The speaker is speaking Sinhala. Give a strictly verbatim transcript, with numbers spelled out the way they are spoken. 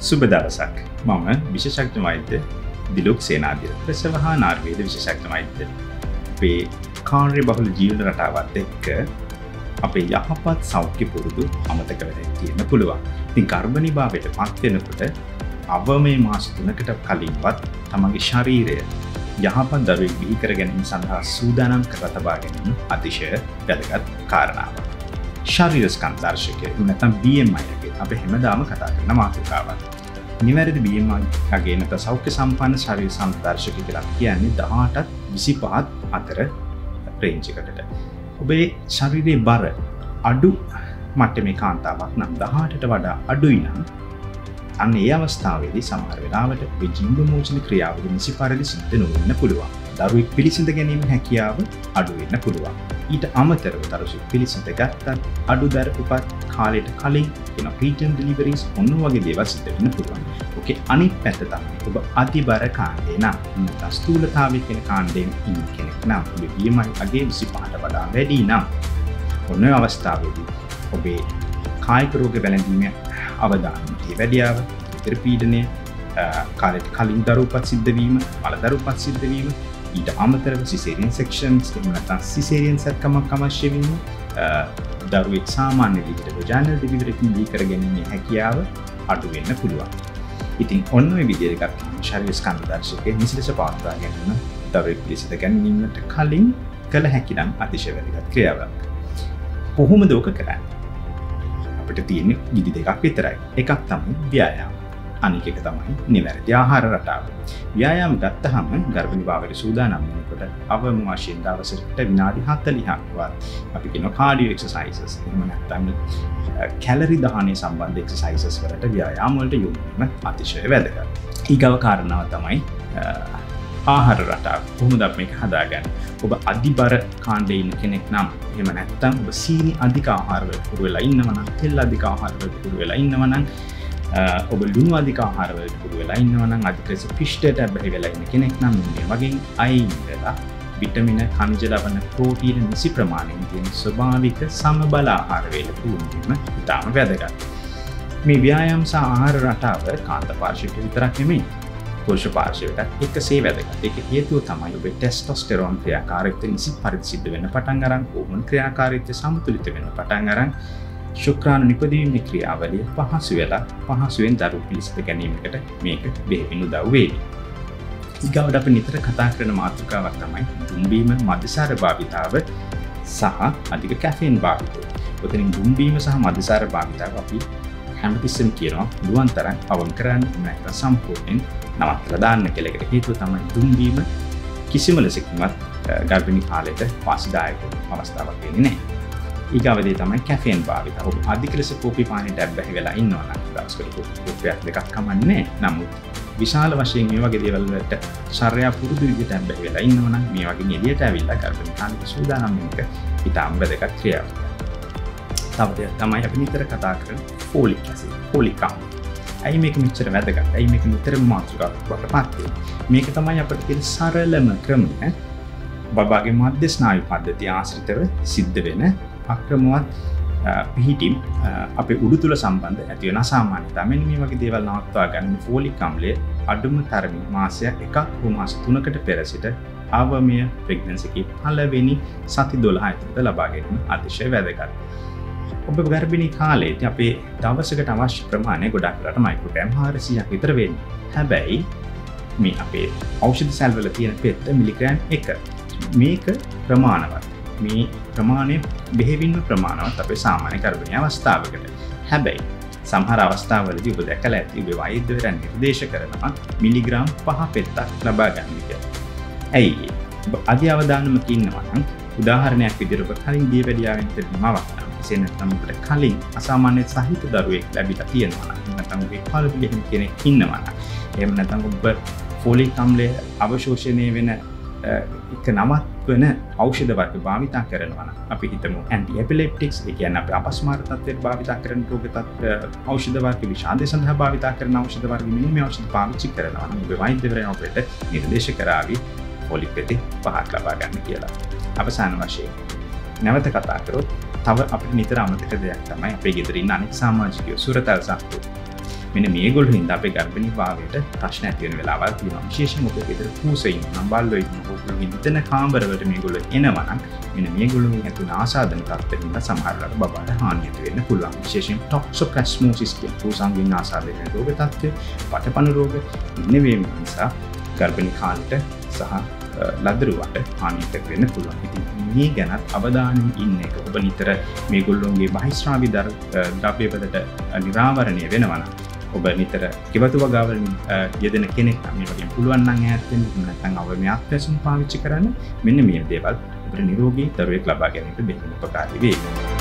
සුබ දවසක්. මම විශේෂඥ වෛද්‍ය දිලුක් සේනාධිර. ප්‍රසව හා නාර්වේද විශේෂඥ වෛද්‍ය. අපේ කාර්ය බහුල ජීවන රටාවත් එක්ක අපේ යහපත් සෞඛ්‍ය පුරුදු අමතක වෙලා තියෙන්න පුළුවන්. ඉතින් ගර්භණී භාවයට පත් වෙනකොට අවමේ මාස තුනකට කලින්වත් තමගේ ශරීරය යහපත් දරුවෙක් බිහි කර ගැනීම සඳහා සූදානම් කර තබා ගැනීම අතිශය වැදගත් කාරණාවක්. ශරීර ස්කන්ධ දර්ශකය නැත්නම් B M I එක අපි හැමදාම කතා කරන මාතෘකාවක්. නිවැරදි B M I අගේ නැත්නම් සෞඛ්‍ය සම්පන්න ශරීර ස්කන්ධ දර්ශකය කියලා කියන්නේ දහඅටත් විසිපහත් අතර රේන්ජ් එකකට. ඔබේ ශරීරයේ බර අඩු මට්ටමේ කාන්තාවක් නම් දහඅටට වඩා අඩුයි නම් අන්න ඒ අවස්ථාවේදී සමහර වෙලාවට ඔබේ ජීව මෝචන ක්‍රියාවලිය නිසි පරිදි සිද්ධ නොවෙන්න පුළුවන්. දරුවෙක් පිළිසිඳ ගැනීම හැකියාව අඩු වෙන්න පුළුවන්. ඊට අමතරව දරුවෙක් පිළිසිඳ ගත්තත් අඩු දර උපත් කාලයට කලින් වෙන ප්‍රීටර්ම් ඩෙලිවරිස් ඔන්න වගේ දේවල් සිද්ධ වෙන්න පුළුවන්. ඔකේ අනිත් පැත්ත තමයි ඔබ අතිබර කාණ්ඩේ නම් නැත්නම් ස්ථූලතාවයේ කියන කාණ්ඩයෙන් ඉන්න කෙනෙක් නම් ඔබේ B M I අගේ විසිපහට වඩා වැඩි නම් ඔන්න ඔය අවස්ථාවේදී ඔබේ කායික රෝග වැළඳීමේ අවදානම වැඩියාව, ඉතර පීඩනය, කාලයට කලින් දරුපත් සිද්ධ වීම, මල දරුපත් සිද්ධ වීම, ඊට අමතරව සිසේරියන් සෙක්ෂන්ස් එහෙම නැත්නම් සිසේරියන් සැකමක් අවශ්‍ය වීම, දරුවෙක් සාමාන්‍ය විදිහට වජානල් ඩෙලිවරි එකකින් දී කර ගැනීමේ හැකියාව අඩු වෙන්න පුළුවන්. ඉතින් ඔන්න ඔය විදිහට ගත්තම ශරීර ස්කන්ධ දර්ශකයේ නිසිලස පවත්වා ගැනීම දරුවෙක් පිළිසිඳ ගැනීමට කලින් කළ හැකි නම් අතිශය වැදගත් ක්‍රියාවක්. කොහොමද ඔක කරන්නේ? අපිට තියෙන විදි දෙකක් විතරයි. එකක් තමයි ව්‍යායාම. අනික එක තමයි නිවැරදි ආහාර රටාව. ව්‍යායාම ගත්තහම ගර්භණී භාවයට සූදානම් වෙනකොට අවම වශයෙන් දවසකට විනාඩි හතළිහක්වත් අපි කියන කාඩියෝ එක්සර්සයිසස් එහෙම නැත්නම් කැලරි දහනය සම්බන්ධ එක්සර්සයිසස් වලට ව්‍යායාම වලට යොමු වීම අතිශය වැදගත්. ඊගව කාරණාව තමයි ආහාර රටාව. කොහොමද අපි මේක හදාගන්නේ? ඔබ අධිබර කාණ්ඩේ ඉන්න කෙනෙක් නම් එහෙම නැත්නම් ඔබ සීනි අධික ආහාර වලට පුරු වෙලා ඉන්නවා නම්, තෙල් අධික ආහාර වලට පුරු වෙලා ඉන්නවා නම්, ඔබ ලුණු අධික ආහාර වලට පුරු වෙලා ඉන්නවා නම්, අධික ලෙස පිෂ්ඨයට බැහැ වෙලා ඉන්න කෙනෙක් නම් මේ වගේ අයින් වෙලා විටමින, khනිජ ලවණ, ප්‍රෝටීන නිසි ප්‍රමාණයෙන් තියෙන ස්වභාවික සමබල ආහාර වේල පුරුදු වීම ඉතාම වැදගත්. මේ ව්‍යායාම සහ ආහාර රටාව කාන්ත පාර්ශ්වයට විතරක් නෙමෙයි පුරුෂ පාර්ශ්වයට එකසේ වැදගත්. ඒක හේතුව තමයි ඔබේ ටෙස්ටොස්ටෙරෝන් ක්‍රියාකාරීත්වය නිසි පරිදි සිද්ධ වෙන පටන් අරන්, හෝමෝන් ක්‍රියාකාරීත්වය සමතුලිත වෙන පටන් අරන්, ශුක්‍රාණු නිපදවීමේ ක්‍රියාවලිය පහසු වෙලා පහසුවෙන් දරුවෝ පිළිසිඳ ගැනීමකට මේක බෙහෙවින් උදව් වේවි. ඊගොඩ අපි නිතර කතා කරන මාතෘකාවක් තමයි දුම්බීම, මද්යසාර භාවිතාව සහ අධික කැෆීන් භාවිතය. ඔතනින් දුම්බීම සහ මද්යසාර භාවිතාව අපි හැමතිස්සෙම කියනවා පුළුවන් තරම් අවම කරන්න නැත්නම් සම්පූර්ණයෙන් නවත්තලා දාන්න කියලා. ඒකට හේතුව තමයි දුම්බීම කිසිම ලෙසකින්වත් ගර්භණී කාලයට වාසිදායක අවස්ථාවක් වෙන්නේ නැහැ. ඊගාවදී තමයි කැෆීන් භාවිතය. ඔබ අධික ලෙස කෝපි පානයට බැහැ වෙලා ඉන්නවා නම් දවසකට කෝපියක් දෙකක් කමන්නේ. නමුත් විශාල වශයෙන් මේ වගේ දේවල් වලට ශරීරය පුරුදු විදිහට බැහැ වෙලා ඉන්නවා නම් මේ වගේ එළියට ඇවිල්ලා ගර්භණී කාලයට සූදානම් වෙන එක ඉතාම වැදගත් ක්‍රියාවක්. තව දෙයක් තමයි අපි නිතර කතා කරන ෆෝලික් ඇසිඩ්, ෆෝලික් ආම්ල. ඇයි මේක මෙච්චර වැදගත්? ඇයි මේක නිතරම මාතෘකාවක් වලට පත් වෙන්නේ? මේක තමයි අපිට තියෙන සරලම ක්‍රමය. බබාගේ මධ්‍ය ස්නායු පද්ධතිය ආශ්‍රිතව සිද්ධ වෙන අක්‍රමවත් පිහිටීම් අපේ උඩු තුල සම්බන්ධ ඇති වෙන අසාමාන්‍යතා. මෙන්න මේ වගේ දේවල් නවත්වා ගන්න ෆෝලික් ආම්ලය අඩුම තරමින් මාසයක් එකක් හෝ මාස තුනකට පෙර සිට අවමය ප්‍රෙග්නන්සි එකේ පළවෙනි සති දොළහ ඇතුළත ලබා ගැනීම අතිශය වැදගත්. ඔබ ගර්භණී කාලේදී අපේ දවසකට අවශ්‍ය ප්‍රමාණය ගොඩක් වෙලාට මයික්‍රෝග්‍රෑම් හාරසියයක් විතර වෙන්නේ. හැබැයි මේ අපේ ඖෂධ සැල් වල තියෙන පෙත්ත මිලිග්‍රෑම් එක. මේක ප්‍රමාණවත්. මේ ප්‍රමාණය බෙහෙවින්ම ප්‍රමාණවත් අපේ සාමාන්‍ය ගර්භණී අවස්ථාවකට. හැබැයි සමහර අවස්ථාවලදී ඔබ දැකලා ඇති ඔබේ වෛද්‍යවරයා නිර්දේශ කරනවා මිලිග්‍රෑම් පහ පෙත්තක් ලබා ගන්න කියලා. ඇයි? ඔබ අධි අවදානමක ඉන්නවා නම් උදාහරණයක් විදිහට ඔබ කලින් දියවැඩියාවෙන් පෙන්නනවා වගේ එසේ නැත්නම් ඔබට කලින් අසාමාන්‍ය සහිත දරුවෙක් ලැබිලා තියෙනවා නම් නැත්නම් ඔබේ පළපු ගෙහින් කෙනෙක් ඉන්නවා නම් එහෙම නැත්නම් ඔබ ෆෝලික් ආම්ලය අවශෝෂණය වෙන එක නවත්වන ඖෂධ වර්ග භාවිතා කරනවා නම් අපි හිතමු ඇන්ටි එපිලෙප්ටික්ස් ඒ කියන්නේ අපි අපස්මාර තත්ත්වයට භාවිතා කරන රෝග තත්ත්ව ඖෂධ වර්ග විෂාදය සඳහා භාවිතා කරන ඖෂධ වර්ග මෙන්න මේ ඖෂධ පාවිච්චි කරනවා නම් ඔබේ වෛද්‍යවරයා ඔබට නිර්දේශ කරાવી ෆෝලික් පෙති පහක් ලබා ගන්න කියලා. අවසාන වශයෙන් නැවත කතා කරොත් තව අපිට නිතර අමතක දෙයක් තමයි අපේ ගෙදර ඉන්න අනෙක් සමාජිකයෝ සුරතල් සත්තු. මෙන්න මේගොල්ලෝ හින්දා අපේ ගර්භණී භාවයට ප්‍රශ්න ඇති වෙන වෙලාවල් තියෙනවා. විශේෂයෙන් ඔබේ ගෙදර පූසෙ ඉන්නවා නම් බල්ලෝ ඉන්නවා ඔයගොල්ලෝ හිතන කාමරවලට මේගොල්ලෝ එනවා නම් මෙන්න මේගොල්ලෝ ඇතුළේ ආසාදන තත්ත්වෙකින් සමහරවිට බබාට හානිය ඇති වෙන්න පුළුවන්. විශේෂයෙන් ටොක්සෝප්ලාස්මෝසිස් කියන පූසාංගික ආසාදන රෝග තත්ත්වය, පටපණු රෝග නෙවෙයි නිසා ගර්භණී කාන්ට සහ ලදරුවට හානියක් ඇති වෙන්න පුළුවන්. ඉතින් මේ ගැනත් අවධානයෙන් ඉන්න එක ඔබ නිතර මේගොල්ලෝගේ බහිස්රාවී ද්‍රව්‍ය වලට නිරාවරණය වෙනවා නම් ඔබ නිතර කිවතු වගාවලින් යෙදෙන කෙනෙක් නම් මේ වගේ පුළුවන් නම් ඈත් වෙන්න නැත්නම් අවමයක් පැසුම් පාවිච්චි කරන්න මෙන්න මේ දේවල් ඔබට නිරෝගී දරුවෙක් ලබා ගැනීමට බෙහෙවින් උපකාරී වේ.